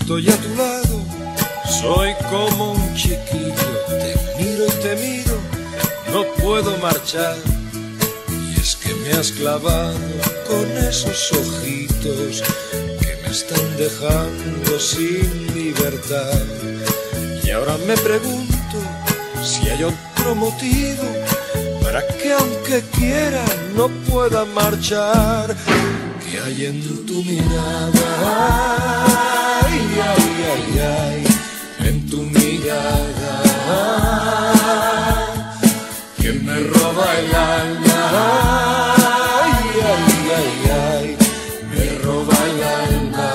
estoy a tu lado, soy como un chiquillo. Te miro y te miro, no puedo marchar. Y es que me has clavado con esos ojitos que me están dejando sin libertad. Y ahora me pregunto si hay otro motivo para que aunque quiera no pueda marchar. ¿Qué hay en tu mirada? Ay, ay, ay, ay, en tu mirada que me roba el alma. Ay, ay, ay, ay, me roba el alma.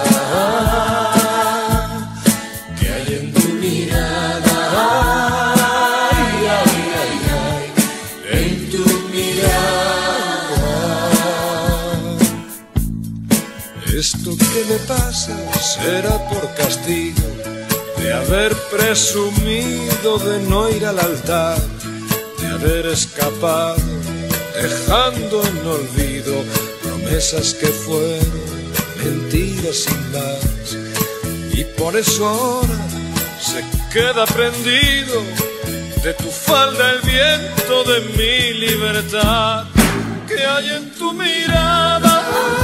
¿Qué hay en tu mirada? Ay, ay, ay, ay, en tu mirada. Esto que me pasa será por castigo de haber presumido de no ir al altar, de haber escapado dejando en olvido promesas que fueron mentiras sin más. Y por eso ahora se queda prendido de tu falda el viento de mi libertad. ¿Qué hay en tu mirada?